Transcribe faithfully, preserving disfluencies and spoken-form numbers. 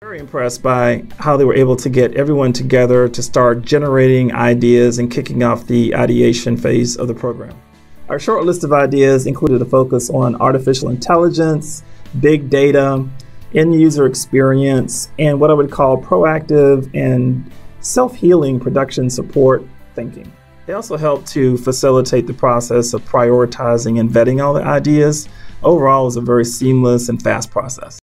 Very impressed by how they were able to get everyone together to start generating ideas and kicking off the ideation phase of the program. Our short list of ideas included a focus on artificial intelligence, big data, end-user experience, and what I would call proactive and self-healing production support thinking. They also helped to facilitate the process of prioritizing and vetting all the ideas. Overall, it was a very seamless and fast process.